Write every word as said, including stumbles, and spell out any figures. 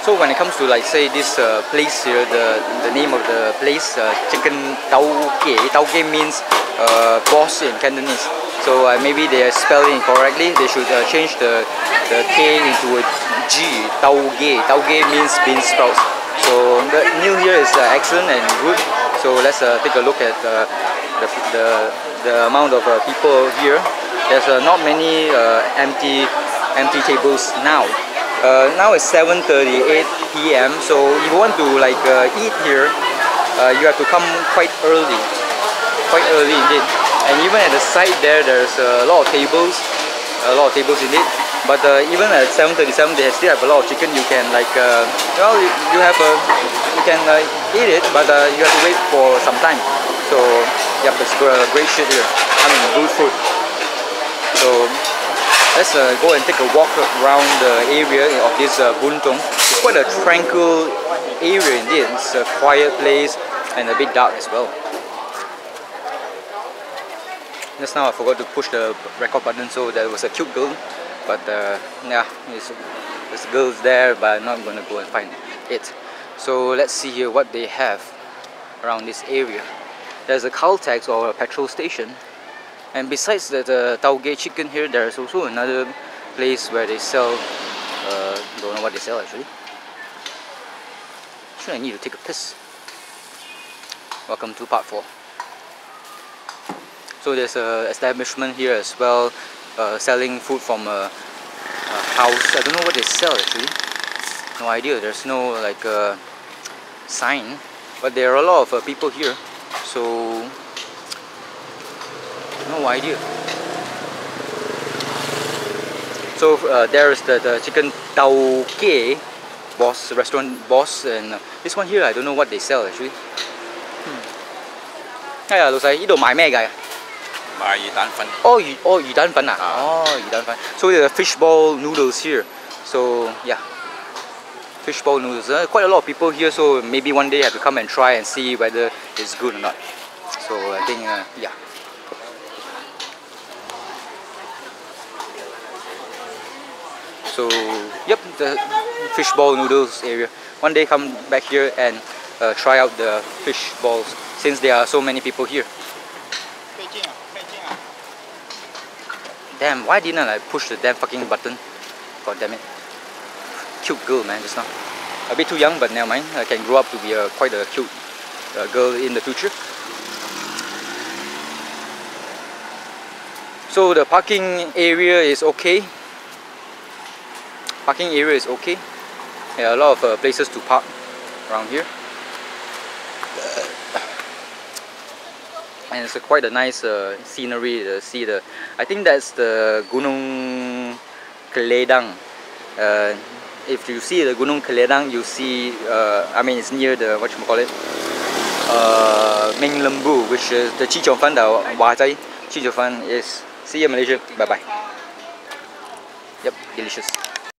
So when it comes to like say this uh, place here, the the name of the place, uh, Chicken Tau Ke. Tau Ke means uh, boss in Cantonese. So uh, maybe they are spelling incorrectly. They should uh, change the the K into a G. Tau Ke. Tau Ke means bean sprouts. So the meal here is uh, excellent and good. So let's uh, take a look at uh, the, the the amount of uh, people here. There's uh, not many uh, empty empty tables now. Uh, now it's seven thirty-eight p m So if you want to like uh, eat here, uh, you have to come quite early, quite early indeed. And even at the side there, there's a lot of tables, a lot of tables indeed. But uh, even at seven thirty-seven, they still have a lot of chicken. You can like, uh, well, you, you have a, you can uh, eat it, but uh, you have to wait for some time. So yep, it's great shit here. I mean, good food. So let's uh, go and take a walk around the area of this uh, Buntong. It's quite a tranquil area indeed. It's a quiet place and a bit dark as well. Just now I forgot to push the record button, so there was a cute girl. But uh, yeah, there's, there's girls there, but I'm not going to go and find it. So let's see here what they have around this area. There's a Caltex or a petrol station. And besides the, the Tau Ke chicken here, there's also another place where they sell, uh, don't know what they sell actually. Actually, I need to take a piss. Welcome to part four. So there's a establishment here as well, uh, selling food from a, a house. I don't know what they sell actually. No idea. There's no like uh, sign, but there are a lot of uh, people here. So no idea. So uh, there is the, the Chicken Tau Ke boss, restaurant boss, and uh, this one here I don't know what they sell actually. Hey, 老細，呢度賣咩㗎？ 賣魚蛋粉。 哦，魚哦魚蛋粉啊！哦，魚蛋粉。So there are fishball noodles here. So yeah, fishball noodles. Uh, quite a lot of people here. So maybe one day I have to come and try and see whether it's good or not. So I think uh, yeah. So yep, the fishball noodles area. One day come back here and uh, try out the fish balls since there are so many people here. Damn, why didn't I push the damn fucking button? God damn it. Cute girl, man, just now. A bit too young, but never mind. I can grow up to be a, quite a cute uh, girl in the future. So the parking area is okay. Parking area is okay. There are a lot of uh, places to park around here. And it's a quite a nice uh, scenery to see. The I think that's the Gunung Keledang. Uh, if you see the Gunung Keledang, you see. Uh, I mean, it's near the what you call it, uh, Meng Lembu, which is the Chi Chong Fan. The Wazai Chi Chong Fan is. See you, Malaysia. Bye bye. Yep, delicious.